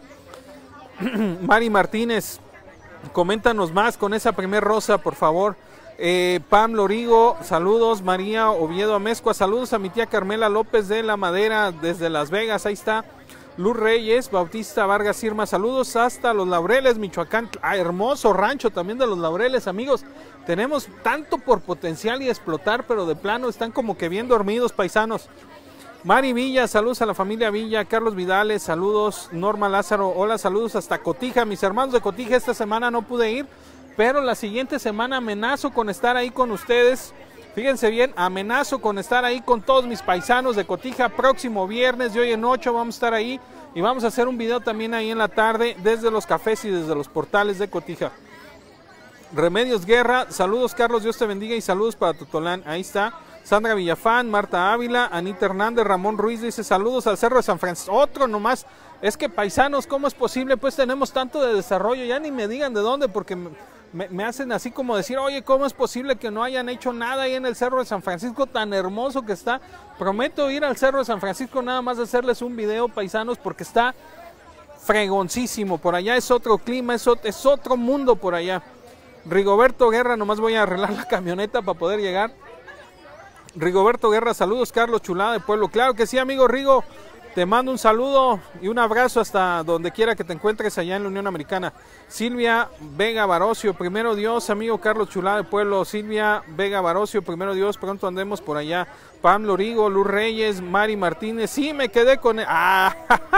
Mari Martínez, coméntanos más con esa primer rosa, por favor. eh, Pam Lorigo, saludos. María Oviedo Amezcua, saludos a mi tía Carmela López de La Madera desde Las Vegas, ahí está. Luz Reyes, Bautista Vargas Irma, saludos hasta Los Laureles, Michoacán. Ah, hermoso rancho también de Los Laureles, amigos. Tenemos tanto por potencial y explotar, pero de plano están como que bien dormidos, paisanos. Mari Villa, saludos a la familia Villa. Carlos Vidales, saludos. Norma Lázaro, hola, saludos hasta Cotija. Mis hermanos de Cotija, esta semana no pude ir, pero la siguiente semana amenazo con estar ahí con ustedes. Fíjense bien, amenazo con estar ahí con todos mis paisanos de Cotija. Próximo viernes de hoy en ocho vamos a estar ahí y vamos a hacer un video también ahí en la tarde desde los cafés y desde los portales de Cotija. Remedios Guerra, saludos Carlos, Dios te bendiga y saludos para Totolán. Ahí está. Sandra Villafán, Marta Ávila, Anita Hernández, Ramón Ruiz dice saludos al Cerro de San Francisco. Otro nomás. Es que paisanos, ¿cómo es posible? Pues tenemos tanto de desarrollo, ya ni me digan de dónde, porque me, me hacen así como decir, oye, ¿cómo es posible que no hayan hecho nada ahí en el Cerro de San Francisco tan hermoso que está? Prometo ir al Cerro de San Francisco nada más de hacerles un video, paisanos, porque está fregoncísimo. Por allá es otro clima, es otro, es otro mundo por allá. Rigoberto Guerra, nomás voy a arreglar la camioneta para poder llegar. Rigoberto Guerra, saludos Carlos, chulada de pueblo. Claro que sí, amigo Rigo, te mando un saludo y un abrazo hasta donde quiera que te encuentres allá en la Unión Americana. Silvia Vega Barocio, primero Dios, amigo Carlos, chulada de pueblo. Silvia Vega Barocio, primero Dios, pronto andemos por allá. Pam Lorigo, Luz Reyes, Mari Martínez, sí, me quedé con él. Ah,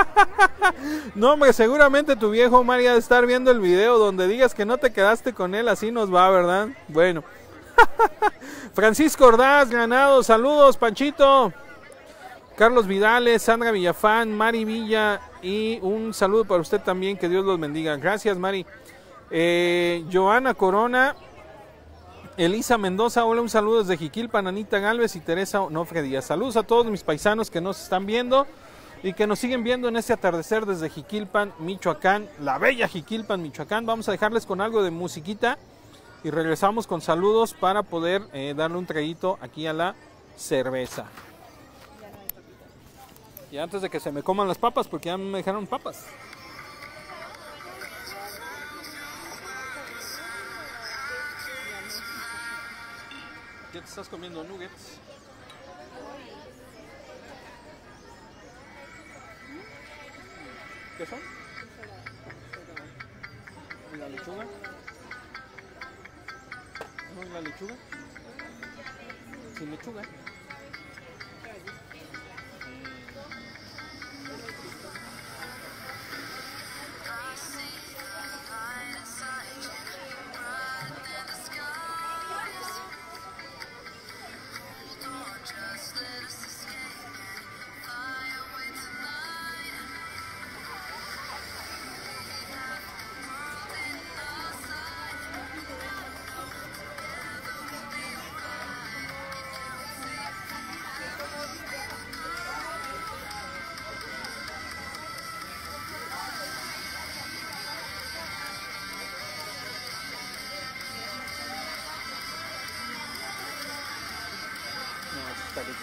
no, hombre, seguramente tu viejo Mari ha de estar viendo el video donde digas que no te quedaste con él, así nos va, ¿verdad? Bueno. Francisco Ordaz, Granado, saludos Panchito. Carlos Vidales, Sandra Villafán, Mari Villa y un saludo para usted también, que Dios los bendiga. Gracias Mari. eh, Joana Corona, Elisa Mendoza, hola, un saludo desde Jiquilpan, Anita Galvez y Teresa Onofre Díaz. Saludos a todos mis paisanos que nos están viendo y que nos siguen viendo en este atardecer desde Jiquilpan, Michoacán, la bella Jiquilpan, Michoacán. Vamos a dejarles con algo de musiquita y regresamos con saludos para poder eh, darle un traguito aquí a la cerveza. Y antes de que se me coman las papas, porque ya me dejaron papas. ¿Qué te estás comiendo? Nuggets. ¿Qué son? ¿Y la lechuga? ¿No es la lechuga? Sin lechuga. Está rico.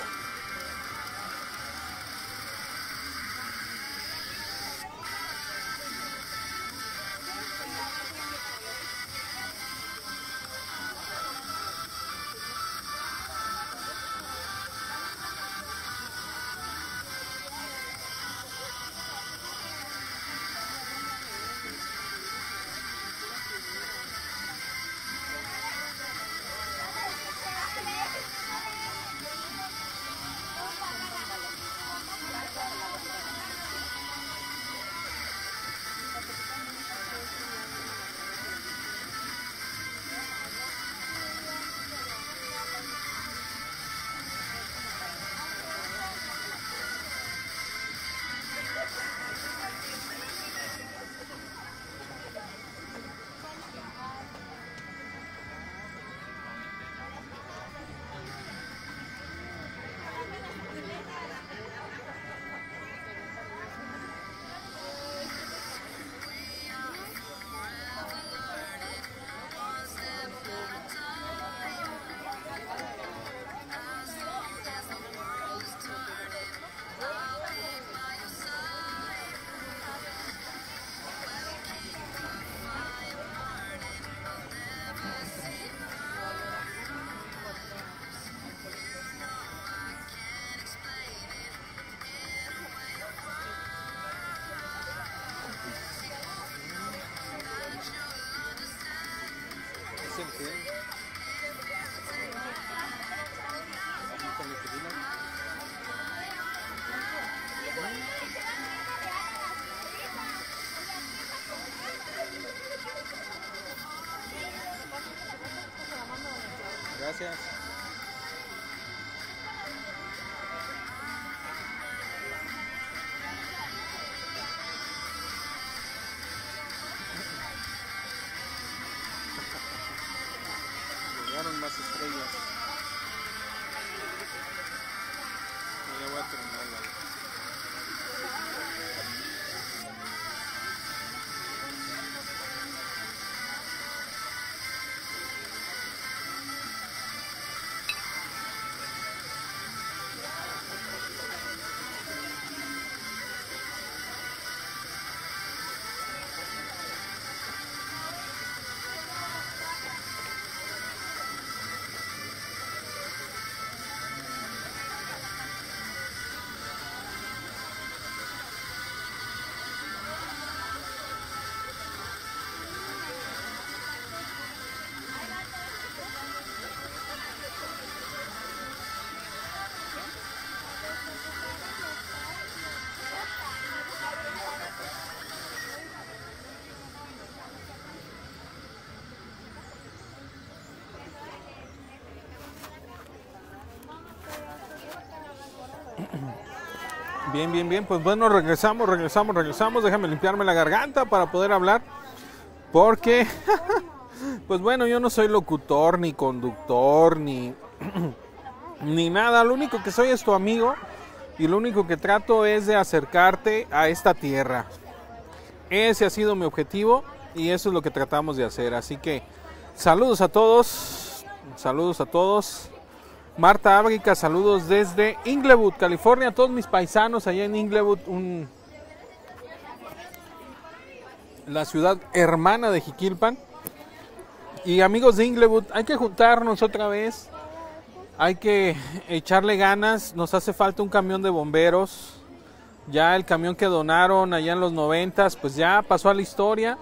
Gracias. Llegaron más estrellas. Ya voy a terminarla. Bien, bien, bien, pues bueno, regresamos, regresamos, regresamos. Déjame limpiarme la garganta para poder hablar, porque Pues bueno, yo no soy locutor, ni conductor, ni, ni nada. Lo único que soy es tu amigo y lo único que trato es de acercarte a esta tierra. Ese ha sido mi objetivo y eso es lo que tratamos de hacer. Así que saludos a todos, saludos a todos. Marta Ábrica, saludos desde Inglewood, California. A todos mis paisanos allá en Inglewood, un, la ciudad hermana de Jiquilpan. Y amigos de Inglewood, hay que juntarnos otra vez, hay que echarle ganas, nos hace falta un camión de bomberos, ya el camión que donaron allá en los noventas, pues ya pasó a la historia,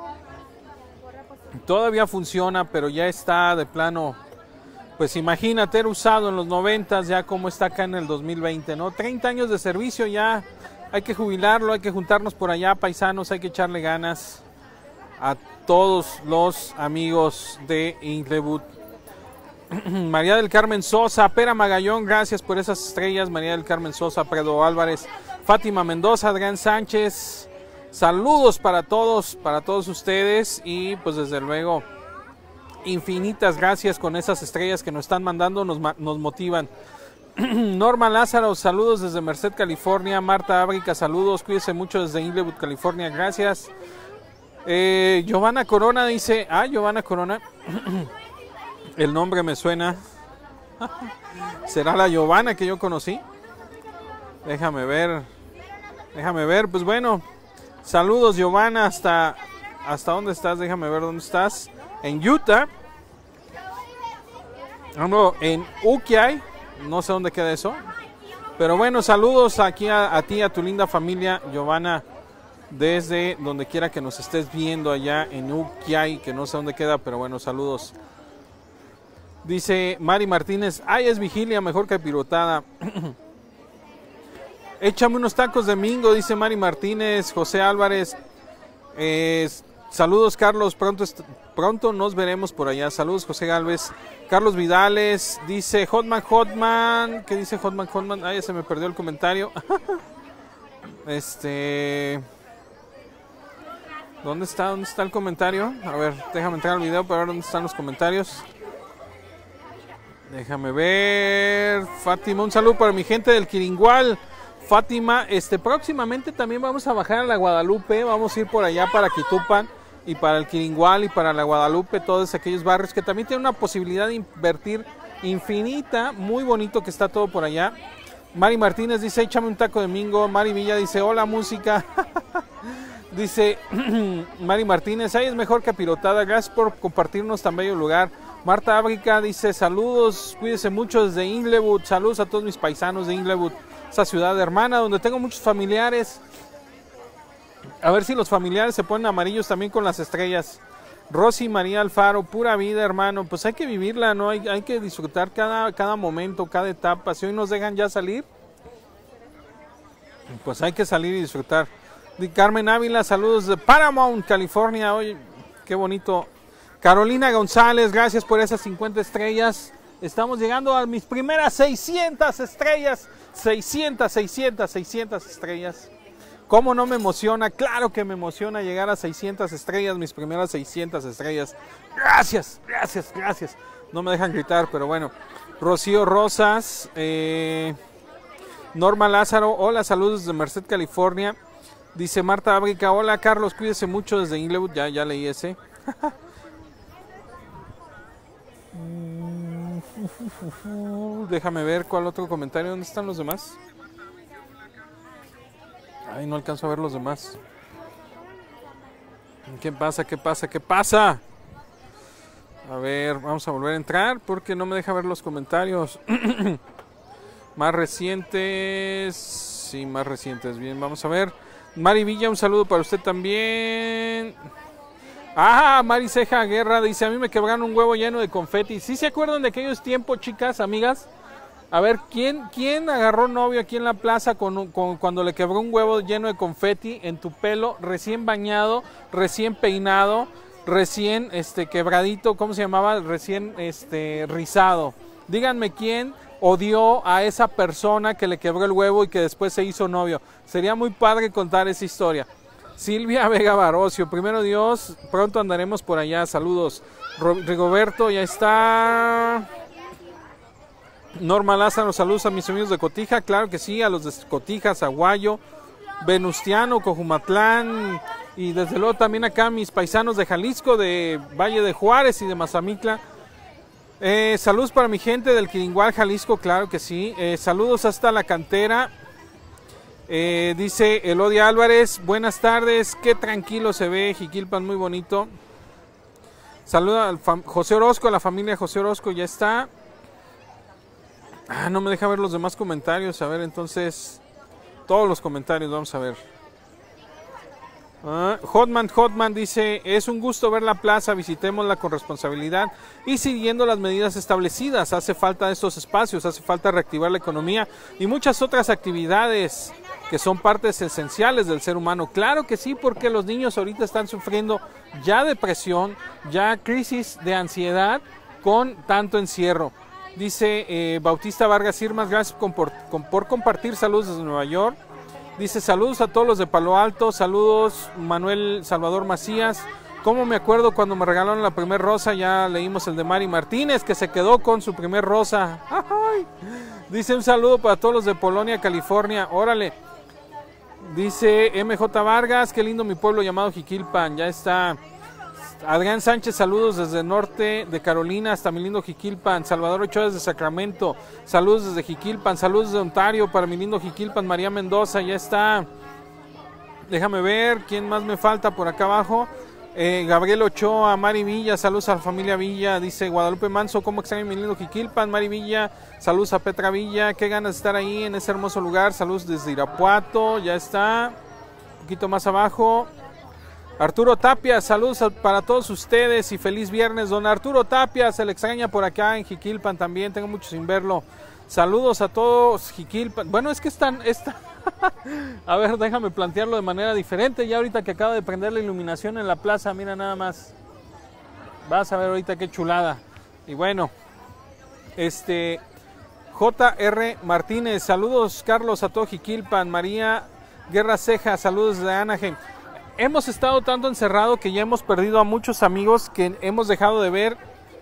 todavía funciona, pero ya está de plano, pues imagínate, era usado en los noventas, ya como está acá en el dos mil veinte, ¿no? treinta años de servicio, ya hay que jubilarlo, hay que juntarnos por allá, paisanos, hay que echarle ganas a todos los amigos de Inglewood. María del Carmen Sosa, Pera Magallón, gracias por esas estrellas. María del Carmen Sosa, Pedro Álvarez, Fátima Mendoza, Adrián Sánchez, saludos para todos, para todos ustedes y pues desde luego infinitas gracias con esas estrellas que nos están mandando, nos, nos motivan. Norma Lázaro, saludos desde Merced, California. Marta Ábrica, saludos, cuídese mucho desde Inglewood, California, gracias. Eh, Giovanna Corona dice, ah, Giovanna Corona, el nombre me suena, ¿será la Giovanna que yo conocí? Déjame ver, déjame ver, pues bueno, saludos Giovanna, hasta, hasta dónde estás, déjame ver dónde estás, en Utah, no, en Ukiah, no sé dónde queda eso, pero bueno, saludos aquí a, a ti, a tu linda familia, Giovanna, desde donde quiera que nos estés viendo allá en Ukiah, que no sé dónde queda, pero bueno, saludos. Dice Mari Martínez, ay, es vigilia, mejor que pirotada. Échame unos tacos de mingo, dice Mari Martínez. José Álvarez, eh, saludos Carlos, pronto, pronto nos veremos por allá. Saludos José Galvez. Carlos Vidales, dice Hotman Hotman, ¿qué dice Hotman Hotman? Ay, ya se me perdió el comentario. Este... ¿Dónde está? ¿Dónde está el comentario? A ver, déjame entrar al video para ver dónde están los comentarios. Déjame ver. Fátima, un saludo para mi gente del Quiringual. Fátima, este, próximamente también vamos a bajar a la Guadalupe. Vamos a ir por allá para Quitupan y para el Quiringual y para la Guadalupe. Todos aquellos barrios que también tienen una posibilidad de invertir infinita. Muy bonito que está todo por allá. Mari Martínez dice, échame un taco de mingo. Mari Villa dice, hola música. Dice Mari Martínez, ahí es mejor que pirotada, gracias por compartirnos tan bello lugar. Marta Ábrica dice, saludos, cuídese mucho desde Inglewood, saludos a todos mis paisanos de Inglewood, esa ciudad hermana donde tengo muchos familiares. A ver si los familiares se ponen amarillos también con las estrellas. Rosy María Alfaro, pura vida hermano, pues hay que vivirla, ¿no? Hay, hay que disfrutar cada, cada momento, cada etapa. Si hoy nos dejan ya salir, pues hay que salir y disfrutar. Carmen Ávila, saludos de Paramount, California. Oye, qué bonito. Carolina González, gracias por esas cincuenta estrellas. Estamos llegando a mis primeras seiscientas estrellas. seiscientas, seiscientas, seiscientas estrellas. ¿Cómo no me emociona? Claro que me emociona llegar a seiscientas estrellas, mis primeras seiscientas estrellas. Gracias, gracias, gracias. No me dejan gritar, pero bueno. Rocío Rosas, eh, Norma Lázaro, hola, saludos de Merced, California. Dice Marta Ábrica, hola Carlos, cuídese mucho desde Inglewood, ya, ya leí ese. Déjame ver cuál otro comentario, ¿dónde están los demás? Ay, no alcanzo a ver los demás. ¿Qué pasa? ¿Qué pasa? ¿Qué pasa? A ver, vamos a volver a entrar porque no me deja ver los comentarios. Más recientes, sí, más recientes, bien, vamos a ver. Mari Villa, un saludo para usted también. Ah, Mari Ceja Guerra dice, a mí me quebraron un huevo lleno de confeti. ¿Sí se acuerdan de aquellos tiempos, chicas, amigas? A ver, ¿quién, quién agarró novio aquí en la plaza con, con, cuando le quebró un huevo lleno de confeti en tu pelo, recién bañado, recién peinado, recién este quebradito, ¿cómo se llamaba? Recién este rizado. Díganme quién odió a esa persona que le quebró el huevo y que después se hizo novio. Sería muy padre contar esa historia. Silvia Vega Barocio, primero Dios, pronto andaremos por allá, saludos. Rigoberto, ya está. Norma Lázaro, saludos a mis amigos de Cotija, claro que sí, a los de Cotija, Zaguayo, Venustiano, Cojumatlán, y desde luego también acá mis paisanos de Jalisco, de Valle de Juárez y de Mazamitla. Eh, saludos para mi gente del Quiringual, Jalisco, claro que sí. Eh, saludos hasta la cantera. Eh, dice Elodia Álvarez, buenas tardes, qué tranquilo se ve Jiquilpan, muy bonito. Saluda al José Orozco, a la familia José Orozco, ya está. Ah, no me deja ver los demás comentarios, a ver entonces, todos los comentarios, vamos a ver. Uh, Hotman Hotman dice, es un gusto ver la plaza, visitémosla con responsabilidad y siguiendo las medidas establecidas. Hace falta estos espacios, hace falta reactivar la economía y muchas otras actividades que son partes esenciales del ser humano. Claro que sí, porque los niños ahorita están sufriendo ya depresión, ya crisis de ansiedad con tanto encierro. Dice eh, Bautista Vargas Irmas, gracias por, por compartir, saludos desde Nueva York. Dice, saludos a todos los de Palo Alto, saludos Manuel Salvador Macías. ¿Cómo me acuerdo cuando me regalaron la primer rosa? Ya leímos el de Mari Martínez, que se quedó con su primer rosa. ¡Ay! Dice, un saludo para todos los de Polonia, California. Órale. Dice M J Vargas, qué lindo mi pueblo llamado Jiquilpan. Ya está. Adrián Sánchez, saludos desde el norte de Carolina hasta mi lindo Jiquilpan. Salvador Ochoa desde Sacramento, saludos desde Jiquilpan. Saludos desde Ontario para mi lindo Jiquilpan. María Mendoza, ya está. Déjame ver quién más me falta por acá abajo. eh, Gabriel Ochoa, Mari Villa, saludos a la familia Villa. Dice Guadalupe Manso, cómo extraño mi lindo Jiquilpan. Mari Villa, saludos a Petra Villa, qué ganas de estar ahí en ese hermoso lugar. Saludos desde Irapuato, ya está. Un poquito más abajo. Arturo Tapia, saludos para todos ustedes y feliz viernes. Don Arturo Tapia, se le extraña por acá en Jiquilpan también, tengo mucho sin verlo. Saludos a todos Jiquilpan. Bueno, es que están... Está... a ver, déjame plantearlo de manera diferente. Ya ahorita que acaba de prender la iluminación en la plaza, mira nada más. Vas a ver ahorita qué chulada. Y bueno, este... J R Martínez, saludos Carlos a todo Jiquilpan. María Guerra Ceja, saludos de Anaheim. Hemos estado tanto encerrado que ya hemos perdido a muchos amigos que hemos dejado de ver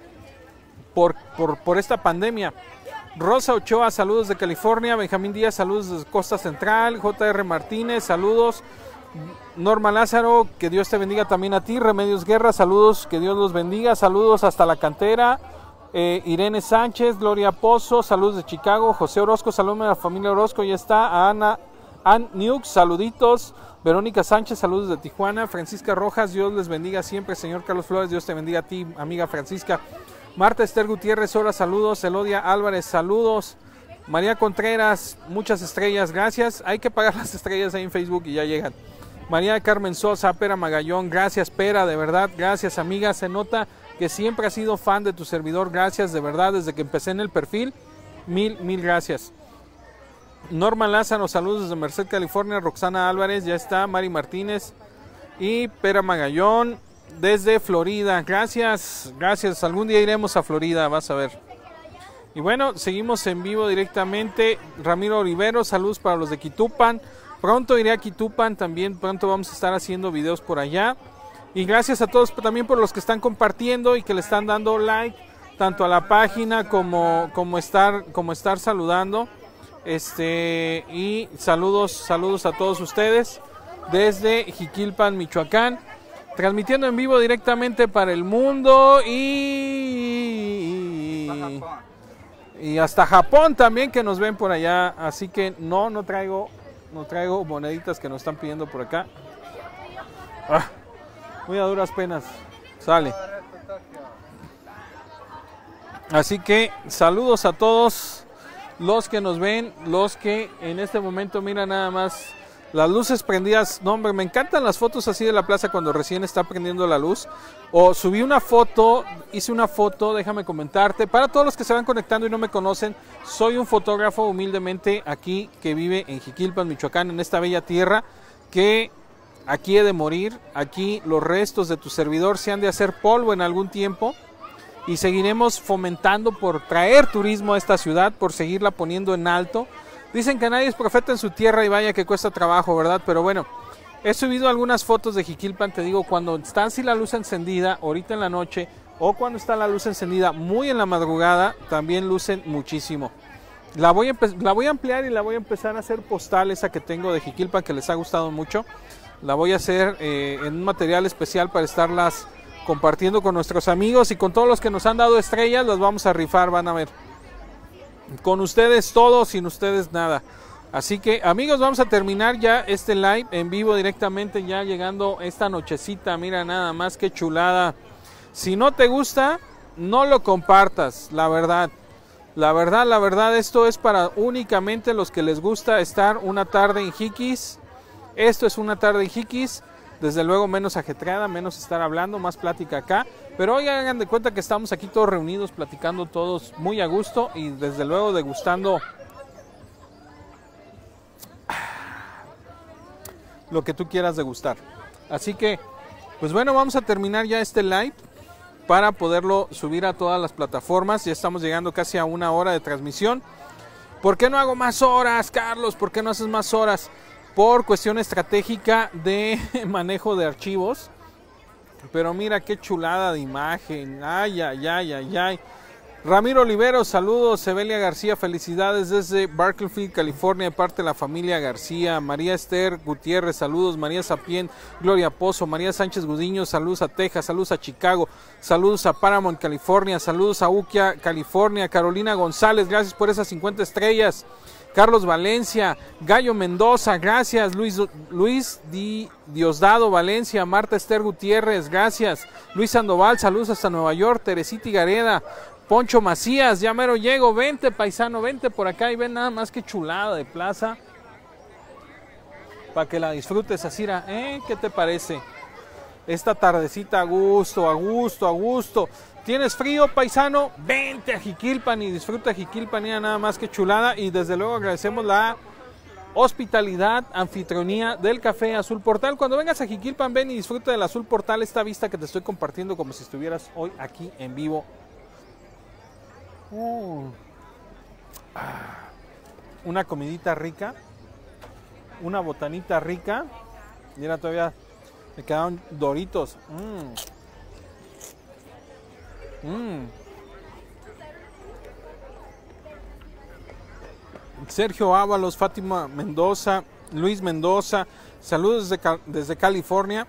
por, por, por esta pandemia. Rosa Ochoa, saludos de California. Benjamín Díaz, saludos desde Costa Central. J R Martínez, saludos. Norma Lázaro, que Dios te bendiga también a ti. Remedios Guerra, saludos, que Dios los bendiga. Saludos hasta la cantera. Eh, Irene Sánchez, Gloria Pozo, saludos de Chicago. José Orozco, saludos a la familia Orozco. Ya está. A Ana Ann Nukes, saluditos. Verónica Sánchez, saludos de Tijuana. Francisca Rojas, Dios les bendiga siempre. Señor Carlos Flores, Dios te bendiga a ti, amiga Francisca. Marta Esther Gutiérrez, hola, saludos. Elodia Álvarez, saludos. María Contreras, muchas estrellas, gracias. Hay que pagar las estrellas ahí en Facebook y ya llegan. María Carmen Sosa, Pera Magallón, gracias Pera, de verdad, gracias amiga. Se nota que siempre has sido fan de tu servidor, gracias de verdad, desde que empecé en el perfil. Mil, mil gracias. Norma Lázaro, saludos desde Merced, California. Roxana Álvarez, ya está. Mari Martínez y Pera Magallón desde Florida. Gracias, gracias. Algún día iremos a Florida, vas a ver. Y bueno, seguimos en vivo directamente. Ramiro Olivero, saludos para los de Quitupan. Pronto iré a Quitupan, también pronto vamos a estar haciendo videos por allá. Y gracias a todos también por los que están compartiendo y que le están dando like, tanto a la página como, como, estar, como estar saludando. Este, y saludos, saludos a todos ustedes desde Jiquilpan, Michoacán, transmitiendo en vivo directamente para el mundo y, y, y hasta Japón también, que nos ven por allá. Así que no, no traigo, no traigo moneditas que nos están pidiendo por acá. Ah, muy a duras penas, sale. Así que saludos a todos los que nos ven, los que en este momento miran nada más las luces prendidas. No, hombre, me encantan las fotos así de la plaza cuando recién está prendiendo la luz. O subí una foto, hice una foto, déjame comentarte. Para todos los que se van conectando y no me conocen, soy un fotógrafo humildemente aquí que vive en Jiquilpan, Michoacán, en esta bella tierra que aquí he de morir. Aquí los restos de tu servidor se han de hacer polvo en algún tiempo. Y seguiremos fomentando por traer turismo a esta ciudad, por seguirla poniendo en alto. Dicen que nadie es profeta en su tierra y vaya que cuesta trabajo, ¿verdad? Pero bueno, He subido algunas fotos de Jiquilpan, te digo, cuando está así la luz encendida, ahorita en la noche, o cuando está la luz encendida muy en la madrugada, también lucen muchísimo. La voy, a la voy a ampliar y la voy a empezar a hacer postal, esa que tengo de Jiquilpan, que les ha gustado mucho. La voy a hacer eh, en un material especial para estarlas compartiendo con nuestros amigos y con todos los que nos han dado estrellas. Las vamos a rifar, van a ver. Con ustedes todo, sin ustedes nada. Así que, amigos, vamos a terminar ya este live en vivo directamente, ya llegando esta nochecita. Mira nada más que chulada. Si no te gusta, no lo compartas, la verdad. La verdad, la verdad, esto es para únicamente los que les gusta estar una tarde en Jiquis. Esto es una tarde en Jiquis. Desde luego menos ajetreada, menos estar hablando, más plática acá. Pero hoy hagan de cuenta que estamos aquí todos reunidos, platicando todos muy a gusto. Y desde luego degustando lo que tú quieras degustar. Así que, pues bueno, vamos a terminar ya este live para poderlo subir a todas las plataformas. Ya estamos llegando casi a una hora de transmisión. ¿Por qué no hago más horas, Carlos? ¿Por qué no haces más horas? Por cuestión estratégica de manejo de archivos. Pero mira qué chulada de imagen. Ay, ay, ay, ay, ay. Ramiro Oliveros, saludos. Evelia García, felicidades desde Bakersfield, California, de parte de la familia García. María Esther Gutiérrez, saludos. María Sapien, Gloria Pozo, María Sánchez Gudiño, saludos a Texas, saludos a Chicago, saludos a Paramount, California, saludos a Uquia, California. Carolina González, gracias por esas cincuenta estrellas. Carlos Valencia, Gallo Mendoza, gracias. Luis, Luis Di, Diosdado Valencia, Marta Esther Gutiérrez, gracias. Luis Sandoval, saludos hasta Nueva York. Teresita Gareda, Poncho Macías, ya mero llego, vente paisano, vente por acá y ven nada más que chulada de plaza. Para que la disfrutes, Asira, ¿eh? ¿Qué te parece? Esta tardecita a gusto, a gusto, a gusto. ¿Tienes frío, paisano? Vente a Jiquilpan y disfruta Jiquilpan, mira nada más que chulada. Y desde luego agradecemos la hospitalidad, anfitrionía del Café Azul Portal. Cuando vengas a Jiquilpan, ven y disfruta del Azul Portal, esta vista que te estoy compartiendo como si estuvieras hoy aquí en vivo. Uh. Ah. Una comidita rica, una botanita rica. Mira, todavía me quedaron doritos. Mm. Mm. Sergio Ábalos, Fátima Mendoza, Luis Mendoza, saludos desde, desde California.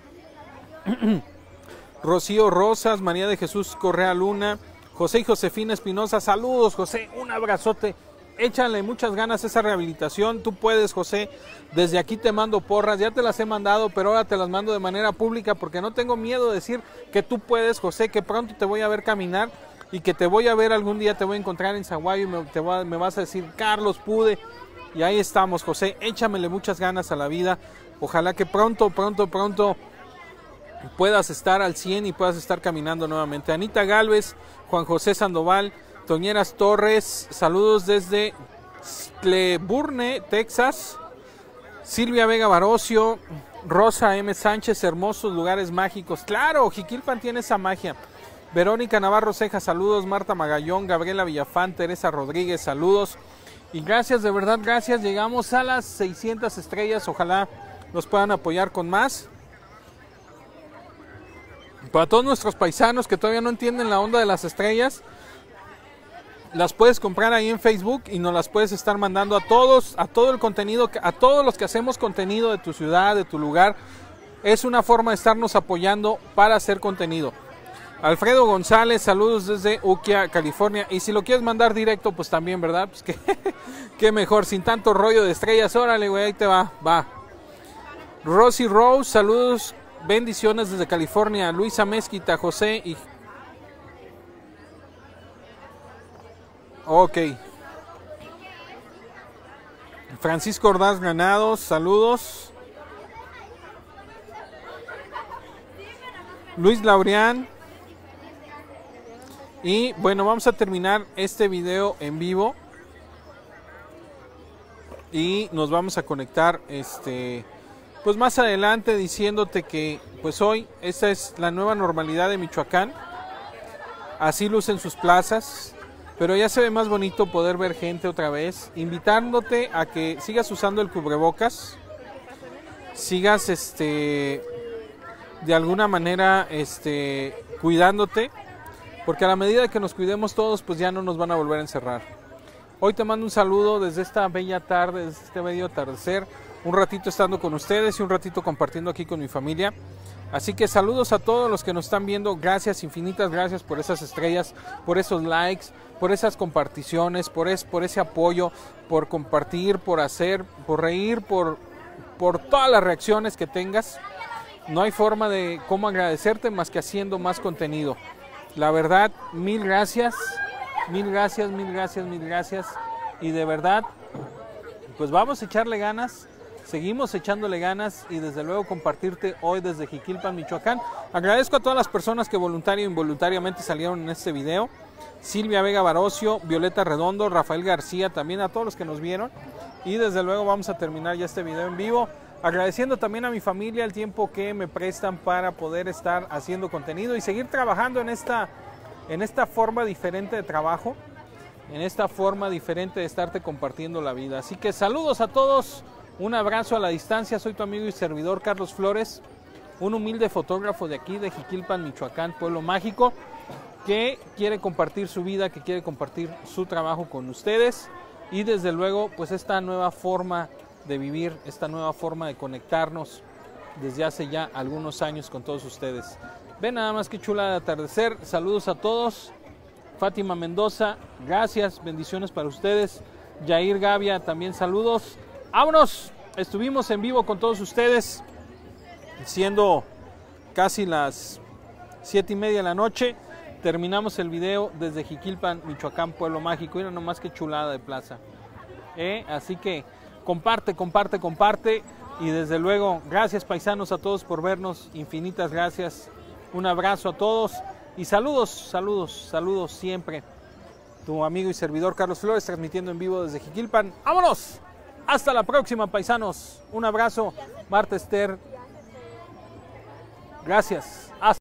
Rocío Rosas, María de Jesús Correa Luna, José y Josefina Espinosa, saludos José, un abrazote, échale muchas ganas a esa rehabilitación, tú puedes José, desde aquí te mando porras, ya te las he mandado, pero ahora te las mando de manera pública porque no tengo miedo de decir que tú puedes José, que pronto te voy a ver caminar y que te voy a ver algún día, te voy a encontrar en Zaguayo y me, te va, me vas a decir, Carlos, pude, y ahí estamos José, échamele muchas ganas a la vida, ojalá que pronto, pronto, pronto puedas estar al cien y puedas estar caminando nuevamente. Anita Galvez, Juan José Sandoval, Toñeras Torres, saludos desde Cleburne, Texas. Silvia Vega Barocio, Rosa M. Sánchez, hermosos lugares mágicos. Claro, Jiquilpan tiene esa magia. Verónica Navarro Ceja, saludos. Marta Magallón, Gabriela Villafán, Teresa Rodríguez, saludos. Y gracias, de verdad, gracias. Llegamos a las seiscientas estrellas. Ojalá nos puedan apoyar con más. Para todos nuestros paisanos que todavía no entienden la onda de las estrellas, las puedes comprar ahí en Facebook y nos las puedes estar mandando a todos, a todo el contenido, a todos los que hacemos contenido de tu ciudad, de tu lugar. Es una forma de estarnos apoyando para hacer contenido. Alfredo González, saludos desde Uquia, California. Y si lo quieres mandar directo, pues también, ¿verdad? Pues que, que mejor, sin tanto rollo de estrellas. Órale, güey, ahí te va, va. Rosy Rose, saludos, bendiciones desde California. Luisa Mezquita, José y... Ok. Francisco Ordaz Granados, saludos. Luis Laureán. Y bueno, vamos a terminar este video en vivo. Y nos vamos a conectar este pues más adelante diciéndote que pues hoy esta es la nueva normalidad de Michoacán. Así lucen sus plazas. Pero ya se ve más bonito poder ver gente otra vez, invitándote a que sigas usando el cubrebocas. sigas este de alguna manera este cuidándote, porque a la medida que nos cuidemos todos, pues ya no nos van a volver a encerrar. Hoy te mando un saludo desde esta bella tarde, desde este medio atardecer, un ratito estando con ustedes y un ratito compartiendo aquí con mi familia. Así que saludos a todos los que nos están viendo, gracias, infinitas gracias por esas estrellas, por esos likes, por esas comparticiones, por, es, por ese apoyo, por compartir, por hacer, por reír, por, por todas las reacciones que tengas. No hay forma de cómo agradecerte más que haciendo más contenido. La verdad, mil gracias, mil gracias, mil gracias, mil gracias. Y de verdad, pues vamos a echarle ganas. Seguimos echándole ganas y desde luego compartirte hoy desde Jiquilpan, Michoacán. Agradezco a todas las personas que voluntario e involuntariamente salieron en este video. Silvia Vega Barocio, Violeta Redondo, Rafael García, también a todos los que nos vieron. Y desde luego vamos a terminar ya este video en vivo. Agradeciendo también a mi familia el tiempo que me prestan para poder estar haciendo contenido y seguir trabajando en esta, en esta forma diferente de trabajo. En esta forma diferente de estarte compartiendo la vida. Así que saludos a todos. Un abrazo a la distancia, soy tu amigo y servidor Carlos Flores, un humilde fotógrafo de aquí, de Jiquilpan, Michoacán, pueblo mágico, que quiere compartir su vida, que quiere compartir su trabajo con ustedes y desde luego pues esta nueva forma de vivir, esta nueva forma de conectarnos desde hace ya algunos años con todos ustedes. Ven nada más que chula de atardecer, saludos a todos. Fátima Mendoza, gracias, bendiciones para ustedes. Yair Gavia, también saludos. ¡Vámonos! Estuvimos en vivo con todos ustedes, siendo casi las siete y media de la noche. Terminamos el video desde Jiquilpan, Michoacán, pueblo mágico. Mira nomás que chulada de plaza. ¿Eh? Así que comparte, comparte, comparte. Y desde luego, gracias paisanos a todos por vernos. Infinitas gracias. Un abrazo a todos. Y saludos, saludos, saludos siempre. Tu amigo y servidor Carlos Flores, transmitiendo en vivo desde Jiquilpan. ¡Vámonos! Hasta la próxima, paisanos. Un abrazo. Marta Esther. Gracias.